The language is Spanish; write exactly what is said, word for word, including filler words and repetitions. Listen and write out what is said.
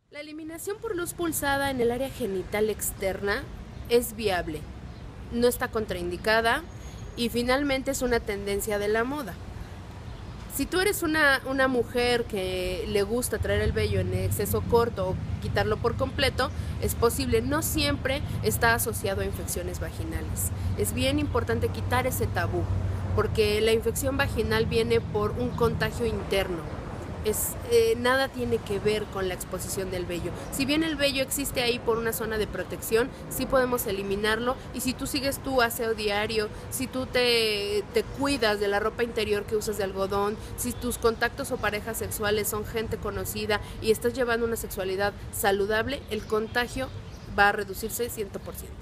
La eliminación por luz pulsada en el área genital externa es viable, no está contraindicada y finalmente es una tendencia de la moda. Si tú eres una, una mujer que le gusta traer el vello en exceso corto o quitarlo por completo, es posible. No siempre está asociado a infecciones vaginales. Es bien importante quitar ese tabú, porque la infección vaginal viene por un contagio interno. Es, eh, nada tiene que ver con la exposición del vello. Si bien el vello existe ahí por una zona de protección, sí podemos eliminarlo. Y si tú sigues tu aseo diario, si tú te, te cuidas de la ropa interior que usas de algodón, si tus contactos o parejas sexuales son gente conocida y estás llevando una sexualidad saludable, el contagio va a reducirse cien por ciento.